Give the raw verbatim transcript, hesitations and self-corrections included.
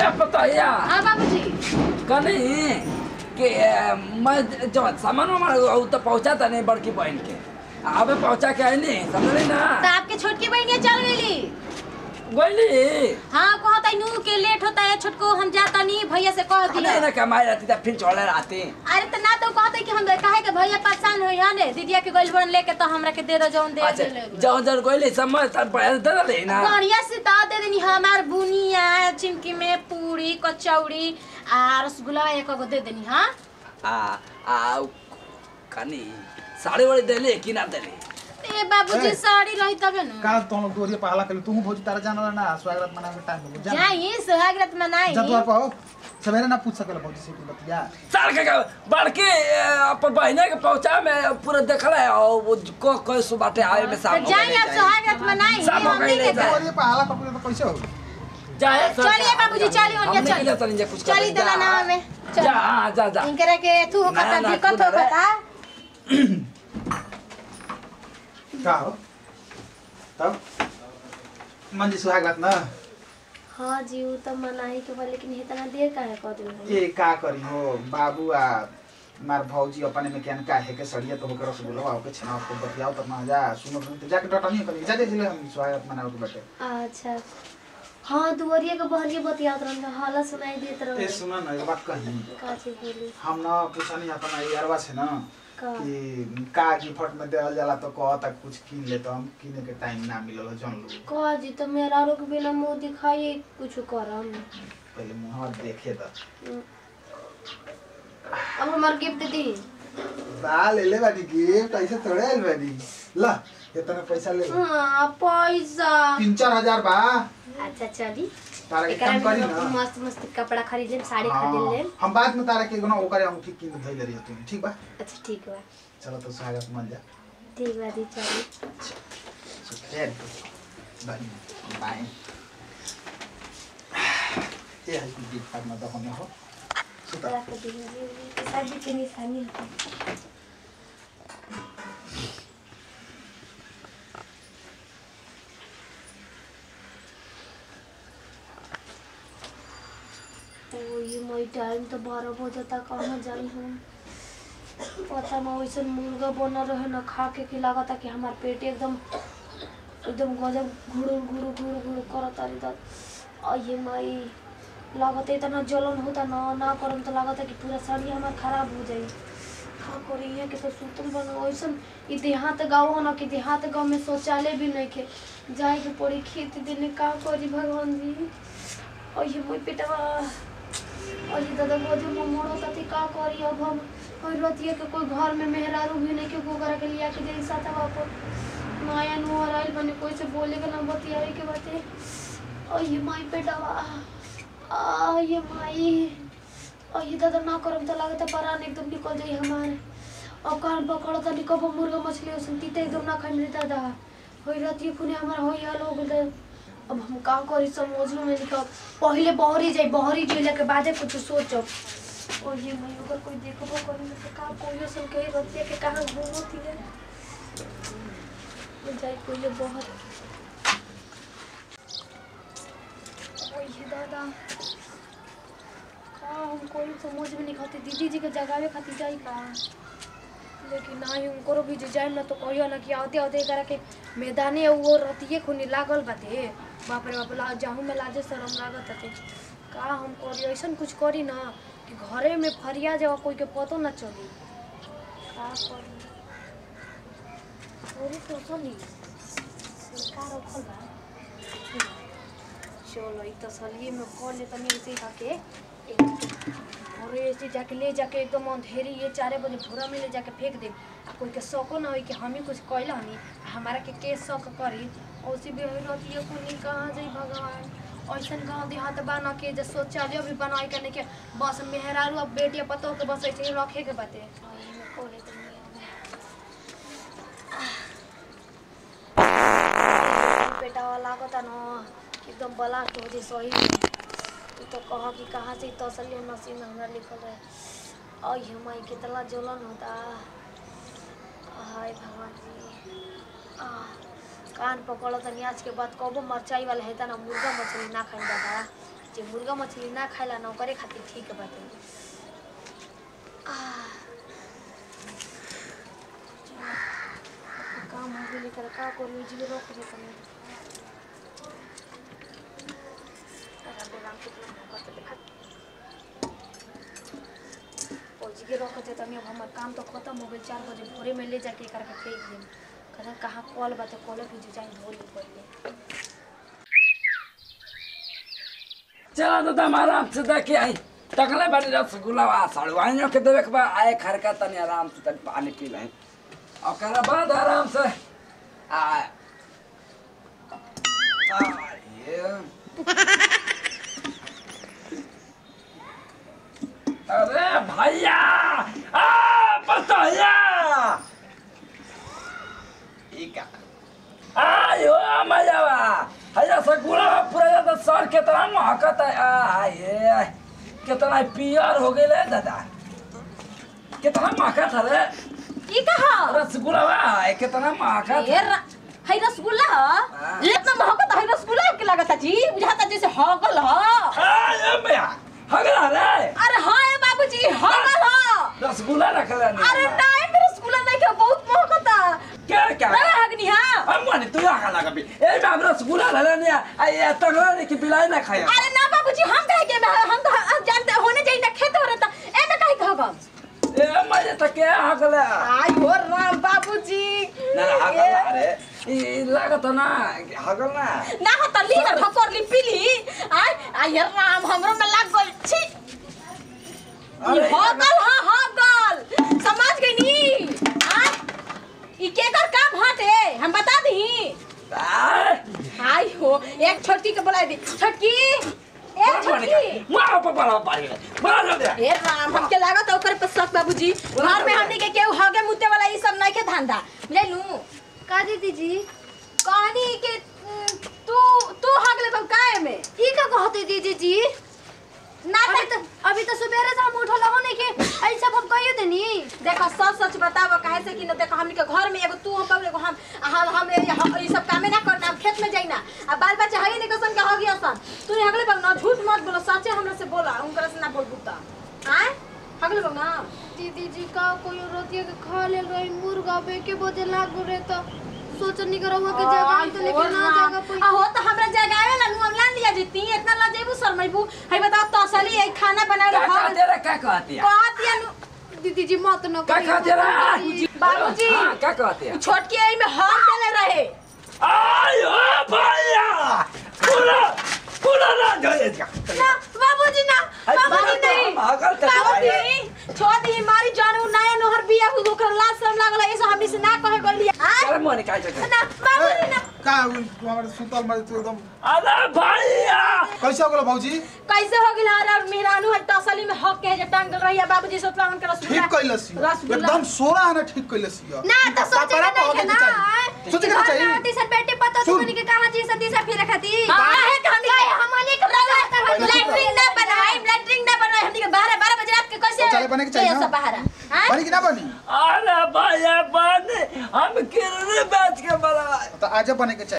ए पतैया हां बाबूजी कनी के मैं जो सामान हमारा तो पहुंचा था नहीं बड़की बहन के अबे पहुंचा के आई नहीं समझली ना तो आपके छोटकी बहनिया चल गईली गईली हां कहता नु के लेट होता है छोटको हम जाता नहीं भैया से कह दिया नहीं ना कमाई रहती था फिर छोड़े रहती अरे तो ना तो कहते कि हम काहे के भैया परेशान हो या ने दीदिया के गइल बन लेके तो हमरा के दे दो जौन दे दे जौन जौन गईली समय तब पैसा दे दे ना बढ़िया से ता दे देनी हमार बुनिया चिमकी में पूरी कचौड़ी आ रसगुल्ला एक गो दे देनी हां आ आ कनी साड़ी वाली देले कि ना देले ए बाबूजी साड़ी रही तबे न का तो लोग दोरिया पहला के तू भोज तारा जाना ना स्वागत मनावे के टाइम हो जाई सुहागरात मनाई जब तो पाओ सवेरे ना पूछ सकल भौजी से की बतिया साल के बड़के अपन बहने के पहुंचा में पूरा देखला है और को कोई सुबाटे आए में साहब जाई आप सुहागरात मनाई सब हो गई ले दोरिया पहला पकड़े तो कैसे हो जाए चलिए बाबूजी चलिए ओनिया चलिए चलिए कुछ चली दला ना में जा जा जा इनकरे के तू होता दिक्कत होता का हो तब मंजी सुहागत ना हाँ जी वो तो मनाही के बा लेकिन इतना देर काहे कर दिल ए का करी हो बाबू आ मार भौजी अपने में केन का है के सड़िया तो होकर रसगुल्ला आओ के छना को बतियाओ तब ना जा सुनो सुनो जाके डटा नहीं करी जा दे हम स्वागत मनाओ के बैठे अच्छा हाँ दुवरिया के बहरिया बतियात रहन हाला सुनाई देत रहन ए सुना ना एक बात कही का चीज बोली हम ना पूछनी अपना यारवा से ना का कि का गिफ्ट में देल जाला तो कहता कुछ किन ले तो हम किने के टाइम ना मिलल जन लो का जी तो मेरा रोक बिना मुंह दिखाई कुछ करम पहले मुंह देखे त अब हमार गिफ्ट दी बा ले ले बानी गिफ्ट ऐसे थोड़े आइल बानी ला इतना पैसा ले ले हां पैसा तीन चार हजार बा अच्छा चली तारा के एकरा काम करी में ना मस्त मस्त कपड़ा खरीद ले साड़ी खरीद ले हम बाद में तारा के ना ओकरे हम ठीक किन धइले रही तू ठीक बा अच्छा ठीक बा चलो तो स्वागत मान जा ठीक बा दी चली शुक्रिया बाय बाय ये है कि गिफ्ट में तो हम हो सुता रख दीजिए शादी के निशानी है ये मोई टाइम तो बारह बजे तक कहाँ जाई हम पता ना वैसे मुर्गा बना रहे ना खा के कि लागत कि हमार पेट एकदम एकदम गजब घुड़ुर घुड़ुर घुड़ुर घुड़ुर करत तारी दाद आ ये माई लागत इतना जलन होता ना ना करम तो लागत कि पूरा साड़ी हमार खराब हो जाई का करी है कि तो सुतल बना वैसे ई देहात गाँव हो ना कि देहात गाँव में शौचालय भी नहीं के जाए के पड़ी खेत देने का करी भगवान जी और ये मोई पेटवा और ये दादा गोदी में मोड़ो तती का करी अब हम कोई रतिया के कोई घर में मेहरारू भी नहीं के को करा के लिया के दे साथ वापस नया नुहर आइल बने कोई से बोले के ना बतियाए के बाते और ये माई पेटवा आ ये माई और ये दादा ना करम तो लागत परान एकदम निकल जाई हमारे और कान पकड़ो त निकब मुर्गा मछली ओसन तीते एकदम ना खाई देता दा होई रतिया खुने हमारा होई हाल हो गेल अब हम का करी समझ में नहीं का पहले बहरी जाई बहरी जेला के बादे कुछ सोचो और ये मैं अगर कोई देखबो करी तो का कोई सन कही रतिया के कहां घूमती है मैं जाई पहले बहर ओए ये दादा का हम कोई समझ में नहीं खाती दीदी जी के जगावे खातिर जाई का लेकिन ना ही उनको भी जो जाए ना तो कहियो ना कि आते आते करा के मैदाने वो रतिये खुनी लागल बाते बाप रे बाप ला जाहू में लाजे शरम लागत हते का हम करी ऐसन कुछ करी ना कि घरे में फरिया जावा कोई के पतो ना चली का करी ओरे तो सुनी सरकार रखल बा चलो ई तो सलिए में कॉल ले तनी ऐसे का के और ऐसे जाके ले जाके एकदम अंधेरी ये चारे बजे भोरा में ले जाके फेंक दे कोई के शौको ना हो कि हम ही कुछ कैला हनी हमारा के के शौक करी औसी भी रहती है कोई कहाँ जाई भगवान ऐसा गाँव देहात बना के जो शौचालय भी बनाए करने के बस मेहरारू अब बेटिया पतो के बस ऐसे ही रखे के बाते बेटा वाला को ना एकदम ब्लास्ट हो जाए सही तू तो कह कि कहाँ से तसली नसीब में हमरा लिखल रहे और ये माई कितना जलन होता हाय भगवान जी आ कान पकड़ो तनी आज के बाद कबो मरचाई वाला है ना मुर्गा मछली ना खाई दादा जे मुर्गा मछली ना खाइला ना करे खातिर ठीक बाटे। काम हो गेली कर का करू जी रोक दे तने। जी के रोक दे तने हमर काम तो खत्म हो गेल। चार बजे भोरे में ले जाके करके फेंक देम। कदा कहां कॉल बा तो कॉल के जाई धोल पड़ले। चला तो तुम आराम से देखे आई तकले बड़ी रसगुल्ला वा सड़वाइयों के देवे के बा आए खरका तनी आराम से तनी पानी पी ले और कर बाद आराम से आ आ ये अरे भैया आ बताया इका आयो मजावा हया सगुला पूरा ज्यादा सर कितना महकत है आ ये कितना पियर हो गए दादा कितना महकत है रे ई कहा रसगुल्ला बा कितना महकत ए है रसगुल्ला ह इतना महकत है रसगुल्ला के लागता जी बुझाता जैसे हगल ह आयो भैया हगला रे अरे हां ए बाबूजी हगल ह रसगुल्ला रखला नहीं अरे नहीं रसगुल्ला नहीं के बहुत महकता क्या क्या ना हगनी हां हम माने तू आगा लगा भी ए मैं रसगुल्ला ले नहीं आई तगड़ा नहीं कि बिलाई ना खाया अरे ना बाबूजी हम कहे के हम तो जानते होने चाहिए ना खेत हो रहता ए में काहे कहब ए मजे त के हगला आयो राम बाबूजी ना ना हगला रे ई लागत ना हगल ना ना हो त ली ना ठोकर ली पीली आय आय राम हमरो में लाग गइल छी ई हगल हां हगल समझ गई नी आय ई केकर काम हटे हम बता दी आय हो एक छोटकी के बुला दी छोटकी ए छोटकी मारो पापा पारी मारो दे ए राम हमके लागत ओकर पर शक बाबूजी घर में हमनी के केहू हगे मुते वाला ई सब नहीं के धंधा ले लू का दीदी जी कहानी के तू तू हगले बब काहे में ई का कहते दीदी जी ना अभी तो अभी तो सुबेरे से हम उठल हो नहीं के ऐ सब हम कहियो देनी। देखो सच सच बताओ काहे से कि न देखो हमनी के घर में एगो तू हम एगो हम हम हम ई सब कामे ना करना हम खेत में जाइना आ बाल बच्चा हई नहीं कसन के हगी असन तू नहीं हगले बब ना झूठ मत बोलो सच्चे हमरा से बोला उनकर से ना बोल बुता आय हगले बब ना दीदी जी का कोई रोटिया के खा ले रही मुर्गा बे के बजे लाग रे तो सोचनी करवा के जगह तो लेकिन ना जगह पे आ हो तो हमरा जगावे ला हम ला लिया जीती इतना ला जेबू शर्मैबू हई बताओ तो असली ए खाना बनावे क्या कहते रे क्या कहती है कहती है दीदी जी मत न क्या कहते रे बाबूजी हां क्या कहती है छोटकी आई में हम चले रहे आयो भैया पूरा पूरा ना जाए ना बाबूजी ना बाबूजी नहीं हगल के बाबूजी छोड़ दी हमारी जान उ नया नहर बिया को ओकर लाज शर्म लागल ऐसे हमनी से ना कहे गलिया चल मोने काहे चल ना बाबूजी ना का हमारे सुतल में तू एकदम अरे भैया कैसे हो गेल भौजी? कैसे हो गेल और मेहरानू है तसली में हक के जे टांगल रहिया बाबूजी सोचला उनके रसगुल्ला ठीक कैलसी रसगुल्ला एकदम सोरा है ना ठीक कैलसी ना तो सोचे के नहीं है ना सोचे के चाहिए टी शर्ट बेटे पता तो बनी के कहां चीज टी शर्ट फिर रखती काहे के हम हमने के लैट्रिन ना बनाई लैट्रिन ना बनाई हमनी के बारह बारह बजे रात के कैसे शौचालय बने के चाहिए ये सब बाहर हां बनी कि ना बनी? अरे भैया बने हम किरने बेच के बना तो आज बने के चाहिए।